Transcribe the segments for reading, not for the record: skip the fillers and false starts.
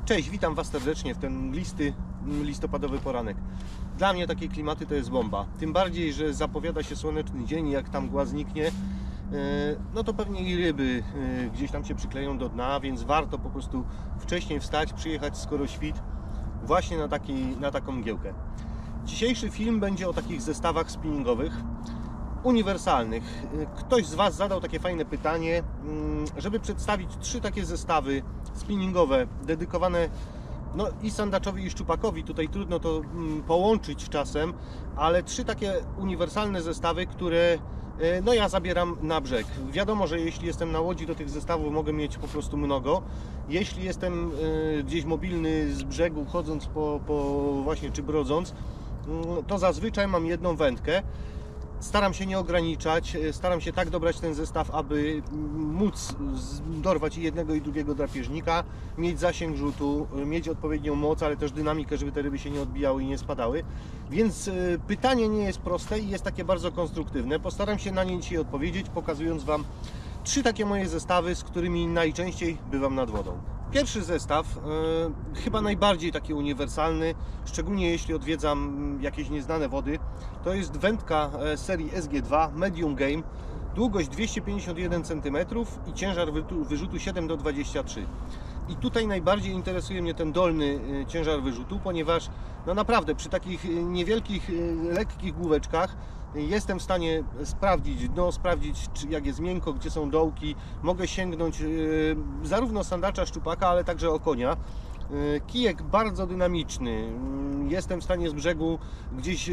Cześć, witam Was serdecznie w ten listopadowy poranek. Dla mnie takie klimaty to jest bomba. Tym bardziej, że zapowiada się słoneczny dzień i jak tam mgła zniknie, no to pewnie i ryby gdzieś tam się przykleją do dna, więc warto po prostu wcześniej wstać, przyjechać skoro świt właśnie na taką mgiełkę. Dzisiejszy film będzie o takich zestawach spinningowych, uniwersalnych. Ktoś z Was zadał takie fajne pytanie, żeby przedstawić 3 takie zestawy spinningowe dedykowane i sandaczowi i szczupakowi. Tutaj trudno to połączyć czasem, ale 3 takie uniwersalne zestawy, które ja zabieram na brzeg. Wiadomo, że jeśli jestem na łodzi, do tych zestawów mogę mieć po prostu mnogo. Jeśli jestem gdzieś mobilny z brzegu, chodząc właśnie czy brodząc, to zazwyczaj mam jedną wędkę. Staram się nie ograniczać, staram się tak dobrać ten zestaw, aby móc dorwać i jednego i drugiego drapieżnika, mieć zasięg rzutu, mieć odpowiednią moc, ale też dynamikę, żeby te ryby się nie odbijały i nie spadały. Więc pytanie nie jest proste i jest takie bardzo konstruktywne. Postaram się na nie dzisiaj odpowiedzieć, pokazując Wam 3 takie moje zestawy, z którymi najczęściej bywam nad wodą. Pierwszy zestaw, chyba najbardziej taki uniwersalny, szczególnie jeśli odwiedzam jakieś nieznane wody, to jest wędka serii SG2 Medium Game, długość 251 cm i ciężar wyrzutu 7 do 23. I tutaj najbardziej interesuje mnie ten dolny ciężar wyrzutu, ponieważ naprawdę przy takich niewielkich, lekkich główeczkach jestem w stanie sprawdzić dno, jak jest miękko, gdzie są dołki. Mogę sięgnąć zarówno sandacza, szczupaka, ale także okonia. Kijek bardzo dynamiczny. Jestem w stanie z brzegu gdzieś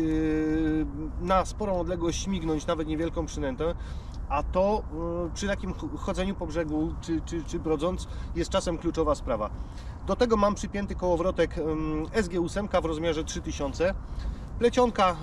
na sporą odległość śmignąć nawet niewielką przynętę, a to przy takim chodzeniu po brzegu czy brodząc jest czasem kluczowa sprawa. Do tego mam przypięty kołowrotek SG8 w rozmiarze 3000. Plecionka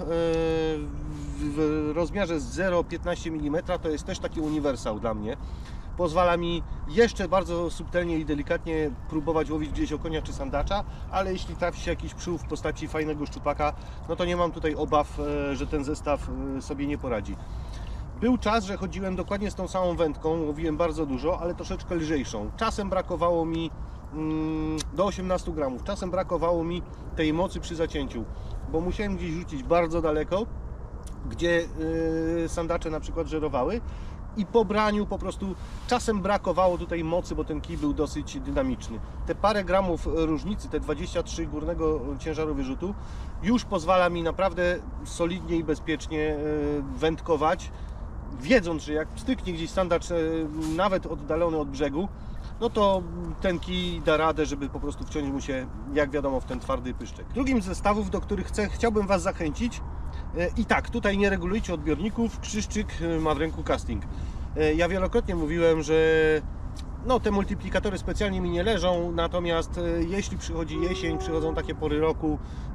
w rozmiarze 0,15 mm to jest też taki uniwersał dla mnie. Pozwala mi jeszcze bardzo subtelnie i delikatnie próbować łowić gdzieś okonia czy sandacza, ale jeśli trafi się jakiś przół w postaci fajnego szczupaka, no to nie mam tutaj obaw, że ten zestaw sobie nie poradzi. Był czas, że chodziłem dokładnie z tą samą wędką, łowiłem bardzo dużo, ale troszeczkę lżejszą. Czasem brakowało mi do 18 gramów, czasem brakowało mi tej mocy przy zacięciu, bo musiałem gdzieś rzucić bardzo daleko, gdzie sandacze na przykład żerowały i po braniu po prostu czasem brakowało tutaj mocy, bo ten kij był dosyć dynamiczny. Te parę gramów różnicy, te 23 górnego ciężaru wyrzutu już pozwala mi naprawdę solidnie i bezpiecznie wędkować, wiedząc, że jak styknie gdzieś sandacz nawet oddalony od brzegu, no to ten kij da radę, żeby po prostu wciąć mu się, jak wiadomo, w ten twardy pyszczek. Drugim z zestawów, do których chciałbym Was zachęcić, i tak, tutaj nie regulujcie odbiorników, Krzyszczyk ma w ręku casting. Ja wielokrotnie mówiłem, że te multiplikatory specjalnie mi nie leżą, natomiast jeśli przychodzi jesień, przychodzą takie pory roku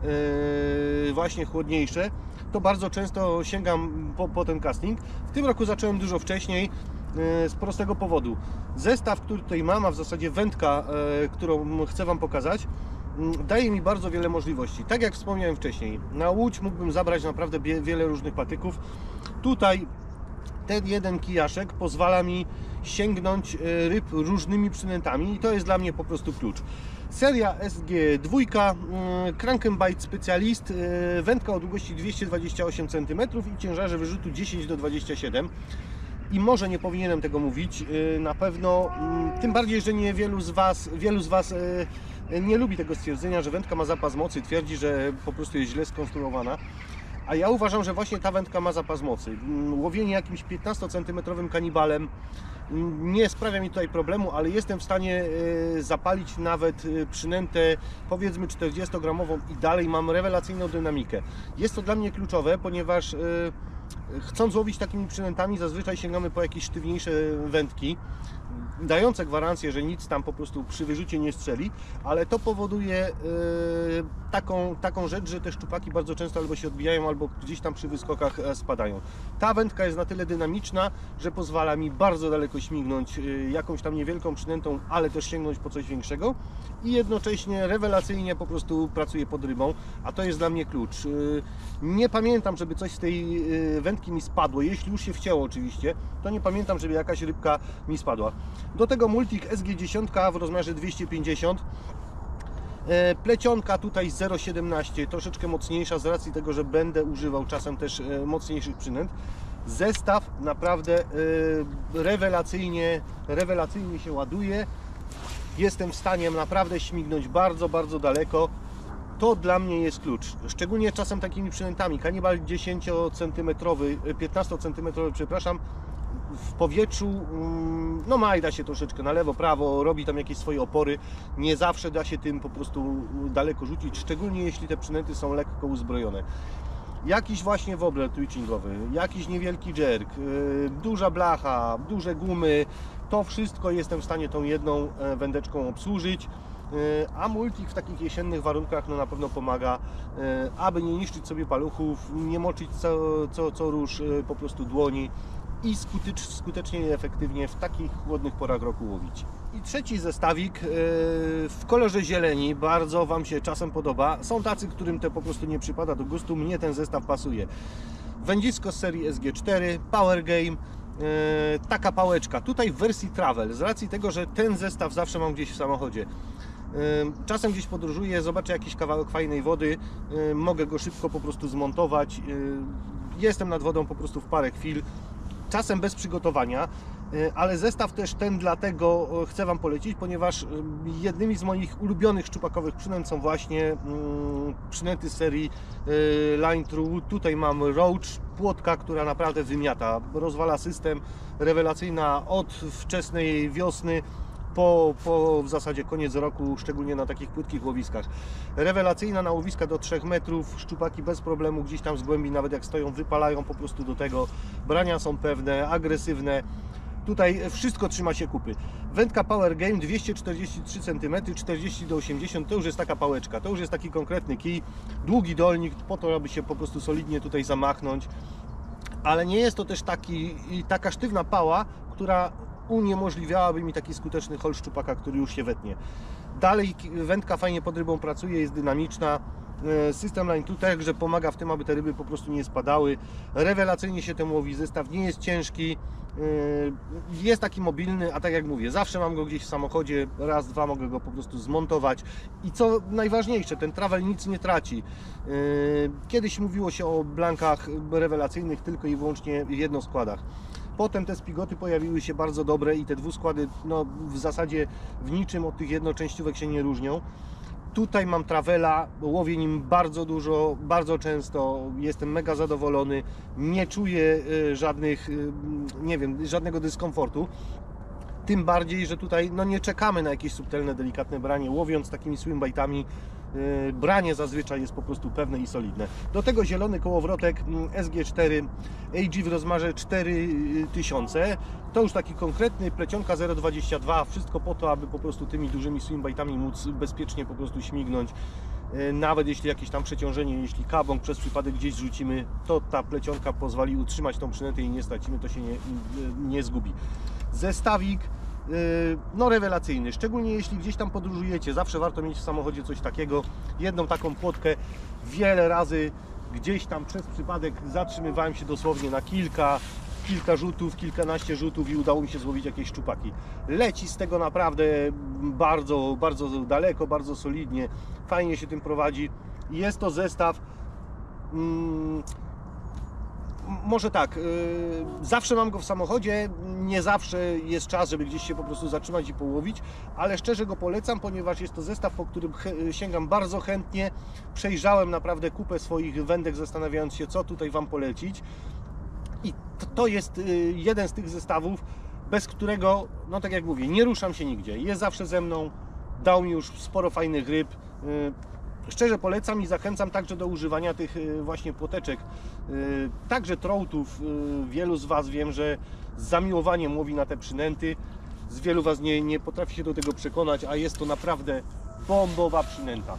właśnie chłodniejsze, to bardzo często sięgam po ten casting. W tym roku zacząłem dużo wcześniej, z prostego powodu. Zestaw, który tutaj mam, a w zasadzie wędka, którą chcę Wam pokazać, daje mi bardzo wiele możliwości. Tak jak wspomniałem wcześniej, na łódź mógłbym zabrać naprawdę wiele różnych patyków. Tutaj ten jeden kijaszek pozwala mi sięgnąć ryb różnymi przynętami i to jest dla mnie po prostu klucz. Seria SG2, Crank&Bite Specialist, wędka o długości 228 cm i ciężarze wyrzutu 10 do 27. I może nie powinienem tego mówić, na pewno, tym bardziej, że wielu z Was nie lubi tego stwierdzenia, że wędka ma zapas mocy, twierdzi, że po prostu jest źle skonstruowana. A ja uważam, że właśnie ta wędka ma zapas mocy. Łowienie jakimś 15-centymetrowym kanibalem nie sprawia mi tutaj problemu, ale jestem w stanie zapalić nawet przynętę powiedzmy 40-gramową i dalej mam rewelacyjną dynamikę. Jest to dla mnie kluczowe, ponieważ chcąc łowić takimi przynętami zazwyczaj sięgamy po jakieś sztywniejsze wędki, dające gwarancję, że nic tam po prostu przy wyrzucie nie strzeli, ale to powoduje taką rzecz, że te szczupaki bardzo często albo się odbijają, albo gdzieś tam przy wyskokach spadają. Ta wędka jest na tyle dynamiczna, że pozwala mi bardzo daleko śmignąć jakąś tam niewielką przynętą, ale też sięgnąć po coś większego i jednocześnie rewelacyjnie po prostu pracuję pod rybą, a to jest dla mnie klucz. Nie pamiętam, żeby coś z tej wędki mi spadło, jeśli już się wcięło oczywiście, to nie pamiętam, żeby jakaś rybka mi spadła. Do tego multik SG10 w rozmiarze 250. Plecionka tutaj 0,17, troszeczkę mocniejsza z racji tego, że będę używał czasem też mocniejszych przynęt. Zestaw naprawdę rewelacyjnie się ładuje. Jestem w stanie naprawdę śmignąć bardzo, bardzo daleko. To dla mnie jest klucz. Szczególnie czasem takimi przynętami. Kanibal 10 cm, 15 cm, przepraszam, w powietrzu no majda się troszeczkę na lewo, prawo, robi tam jakieś swoje opory. Nie zawsze da się tym po prostu daleko rzucić, szczególnie jeśli te przynęty są lekko uzbrojone. Jakiś właśnie wobbler twitchingowy, jakiś niewielki jerk, duża blacha, duże gumy, to wszystko jestem w stanie tą jedną wędeczką obsłużyć. A multik w takich jesiennych warunkach no na pewno pomaga, aby nie niszczyć sobie paluchów, nie moczyć co rusz po prostu dłoni i skutecznie i efektywnie w takich chłodnych porach roku łowić. I trzeci zestawik w kolorze zieleni, bardzo Wam się czasem podoba. Są tacy, którym to po prostu nie przypada do gustu, mnie ten zestaw pasuje. Wędzisko z serii SG4, Power Game, taka pałeczka, tutaj w wersji Travel, z racji tego, że ten zestaw zawsze mam gdzieś w samochodzie. Czasem gdzieś podróżuję, zobaczę jakiś kawałek fajnej wody, mogę go szybko po prostu zmontować. Jestem nad wodą po prostu w parę chwil, czasem bez przygotowania, ale zestaw też ten dlatego chcę Wam polecić, ponieważ jednymi z moich ulubionych szczupakowych przynęt są właśnie przynęty z serii Line True. Tutaj mam Roach, płotka, która naprawdę wymiata, rozwala system, rewelacyjna od wczesnej wiosny po w zasadzie koniec roku, szczególnie na takich płytkich łowiskach. Rewelacyjna na łowiska do 3 metrów, szczupaki bez problemu gdzieś tam z głębi, nawet jak stoją, wypalają po prostu do tego. Brania są pewne, agresywne. Tutaj wszystko trzyma się kupy. Wędka Power Game 243 cm, 40 do 80, to już jest taka pałeczka, to już jest taki konkretny kij, długi dolnik po to, aby się po prostu solidnie tutaj zamachnąć. Ale nie jest to też taka sztywna pała, która uniemożliwiałaby mi taki skuteczny hol szczupaka, który już się wetnie. Dalej wędka fajnie pod rybą pracuje, jest dynamiczna. System Line True także pomaga w tym, aby te ryby po prostu nie spadały. Rewelacyjnie się temu łowi, zestaw nie jest ciężki, jest taki mobilny, a tak jak mówię, zawsze mam go gdzieś w samochodzie, raz, dwa mogę go po prostu zmontować i co najważniejsze, ten Travel nic nie traci. Kiedyś mówiło się o blankach rewelacyjnych tylko i wyłącznie jednoskładach. Potem te spigoty pojawiły się bardzo dobre i te dwuskłady no, w zasadzie w niczym od tych jednoczęściówek się nie różnią. Tutaj mam Travela, łowię nim bardzo dużo, bardzo często, jestem mega zadowolony, nie czuję żadnego dyskomfortu. Tym bardziej, że tutaj no, nie czekamy na jakieś subtelne, delikatne branie, łowiąc takimi swimbaitami. Branie zazwyczaj jest po prostu pewne i solidne. Do tego zielony kołowrotek SG4 AG w rozmiarze 4000. To już taki konkretny, plecionka 0,22. Wszystko po to, aby po prostu tymi dużymi swimbaitami móc bezpiecznie po prostu śmignąć. Nawet jeśli jakieś tam przeciążenie, jeśli kabąk przez przypadek gdzieś rzucimy, to ta plecionka pozwoli utrzymać tą przynętę i nie stracimy, to się nie zgubi. Zestawik no rewelacyjny, szczególnie jeśli gdzieś tam podróżujecie, zawsze warto mieć w samochodzie coś takiego, jedną taką płotkę. Wiele razy gdzieś tam przez przypadek zatrzymywałem się dosłownie na kilka rzutów, kilkanaście rzutów i udało mi się złowić jakieś szczupaki. Leci z tego naprawdę bardzo, bardzo daleko, bardzo solidnie, fajnie się tym prowadzi. Jest to zestaw może tak, zawsze mam go w samochodzie, nie zawsze jest czas, żeby gdzieś się po prostu zatrzymać i połowić, ale szczerze go polecam, ponieważ jest to zestaw, po którym sięgam bardzo chętnie. Przejrzałem naprawdę kupę swoich wędek, zastanawiając się, co tutaj Wam polecić. I to jest jeden z tych zestawów, bez którego, no tak jak mówię, nie ruszam się nigdzie. Jest zawsze ze mną, dał mi już sporo fajnych ryb. Szczerze polecam i zachęcam także do używania tych właśnie płoteczek, także troutów. Wielu z Was wiem, że z zamiłowaniem łowi na te przynęty. Z wielu Was nie potrafi się do tego przekonać, a jest to naprawdę bombowa przynęta.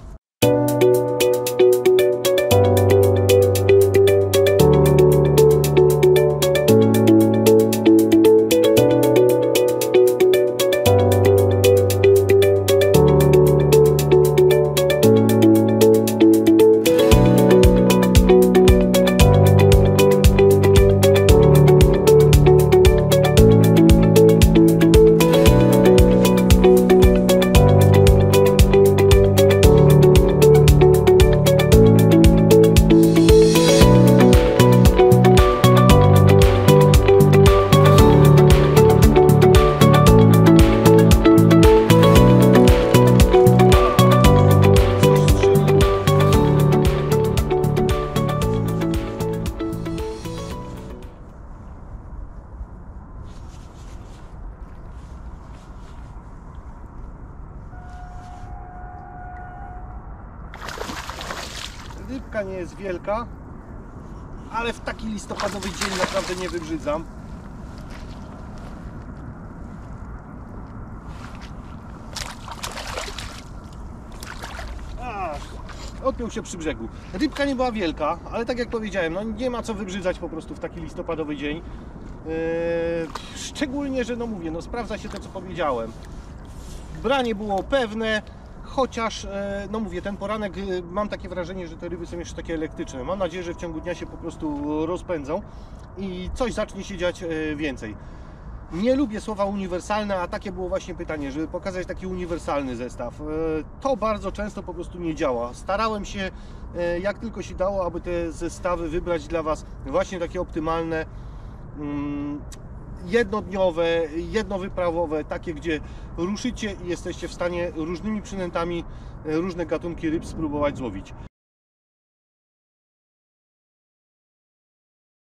Rybka nie jest wielka, ale w taki listopadowy dzień naprawdę nie wybrzydzam. Odpiął się przy brzegu. Rybka nie była wielka, ale tak jak powiedziałem, no nie ma co wybrzydzać po prostu w taki listopadowy dzień. Szczególnie, że no mówię, no sprawdza się to, co powiedziałem. Branie było pewne, chociaż no mówię, ten poranek mam takie wrażenie, że te ryby są jeszcze takie elektryczne. Mam nadzieję, że w ciągu dnia się po prostu rozpędzą i coś zacznie się dziać więcej. Nie lubię słowa uniwersalne, a takie było właśnie pytanie, żeby pokazać taki uniwersalny zestaw. To bardzo często po prostu nie działa. Starałem się jak tylko się dało, aby te zestawy wybrać dla Was właśnie takie optymalne, jednodniowe, jednowyprawowe, takie, gdzie ruszycie i jesteście w stanie różnymi przynętami różne gatunki ryb spróbować złowić.